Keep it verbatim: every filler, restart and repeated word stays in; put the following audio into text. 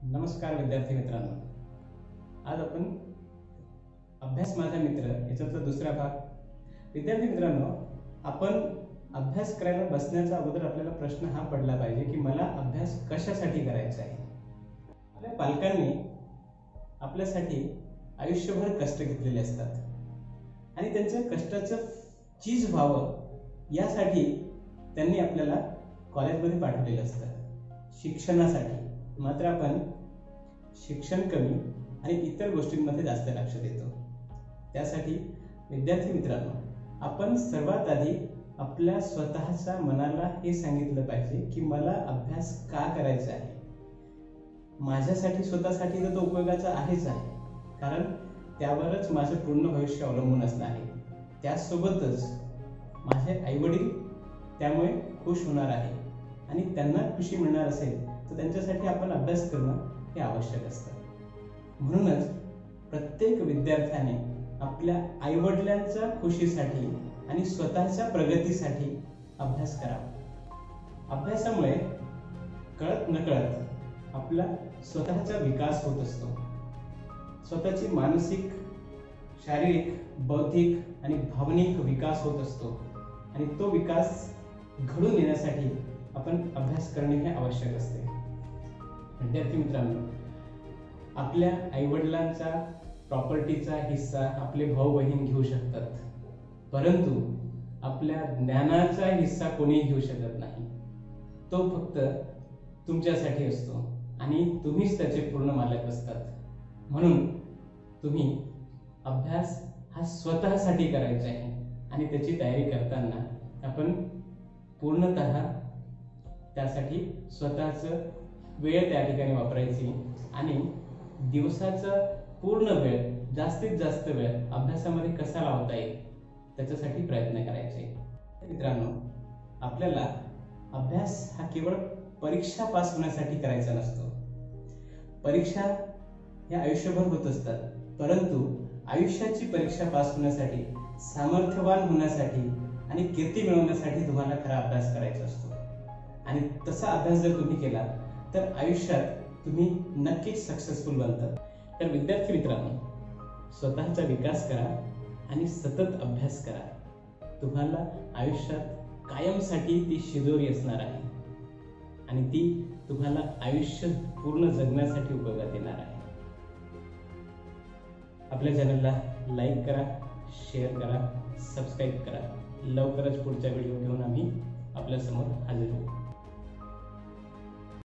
नमस्कार विद्यार्थी मित्रांनो, आज आपण अभ्यास माझा मित्र याच्यातला दुसरा भाग. विद्यार्थी मित्रांनो, आपण अभ्यास करायला बसण्याचा अगोदर आपल्याला प्रश्न हा पडला पाहिजे की मला अभ्यास कशासाठी करायचा आहे. आपल्या पालकांनी आपल्यासाठी आयुष्यभर कष्ट घेतलेले असतात आणि त्यांच्या कष्टाचं चीज व्हावं यासाठी त्यांनी आपल्याला कॉलेजमध्ये पाठवलेलं असतं शिक्षणासाठी. मात्र आपण शिक्षण कमी आणि इतर गोष्टींमध्ये जास्त लक्ष देतो. त्यासाठी विद्यार्थी मित्रांनो, आपण सर्वात आधी आपल्या स्वतःच्या मनाला हे सांगितलं पाहिजे की मला अभ्यास का करायचा आहे. माझ्यासाठी स्वतःसाठी तर तो उपयोगाचा आहेच आहे, कारण त्यावरच माझं पूर्ण भविष्य अवलंबून असणार आहे. त्यासोबतच माझे आईवडील त्यामुळे खुश होणार आहे आणि त्यांना खुशी मिळणार असेल तर त्यांच्यासाठी आपण अभ्यास करणं हे आवश्यक असतं. म्हणूनच प्रत्येक विद्यार्थ्याने आपल्या आईवडिलांच्या खुशीसाठी आणि स्वतःच्या प्रगतीसाठी अभ्यास करावा. अभ्यासामुळे कळत नकळत आपला स्वतःचा विकास होत असतो. स्वतःची मानसिक, शारीरिक, बौद्धिक आणि भावनिक विकास होत असतो आणि तो विकास घडून येण्यासाठी आपण अभ्यास करणे हे आवश्यक असते. विद्यार्थी मित्रांनो, आपल्या आईवडिलांचा प्रॉपर्टीचा हिस्सा आपले भाऊ बहीण घेऊ शकतात, परंतु आपल्या ज्ञानाचा हिस्सा कोणी घेऊ शकत नाही. तो फक्त तुमच्यासाठी असतो आणि तुम्हीच त्याचे पूर्ण मालक असतात. म्हणून तुम्ही अभ्यास हा स्वतःसाठी करायचा आहे आणि त्याची तयारी करताना आपण पूर्णतः त्यासाठी स्वतःचं वेळ त्या ठिकाणी वापरायची आणि दिवसाचा पूर्ण वेळ, जास्तीत जास्त वेळ अभ्यासामध्ये कसा लावता येईल त्याच्यासाठी प्रयत्न करायचे. मित्रांनो, आपल्याला अभ्यास हा केवळ परीक्षा पास होण्यासाठी करायचा नसतो. परीक्षा ह्या आयुष्यभर होत असतात, परंतु आयुष्याची परीक्षा पास होण्यासाठी, सामर्थ्यवान होण्यासाठी आणि कीर्ती मिळवण्यासाठी तुम्हाला खरा अभ्यास करायचा असतो. आणि तसा अभ्यास जर तुम्ही केला तर आयुष्यात तुम्ही नक्कीच सक्सेसफुल बनतात. तर विद्यार्थी मित्रांनो, स्वतःचा विकास करा आणि सतत अभ्यास करा. तुम्हाला आयुष्यात कायमसाठी ती शिदोरी असणार आहे आणि ती तुम्हाला आयुष्य पूर्ण जगण्यासाठी उपयोगात येणार आहे. आपल्या चॅनलला लाईक करा, शेअर करा, सबस्क्राईब करा. लवकरच पुढचा व्हिडिओ घेऊन आम्ही आपल्या समोर हजर होऊ.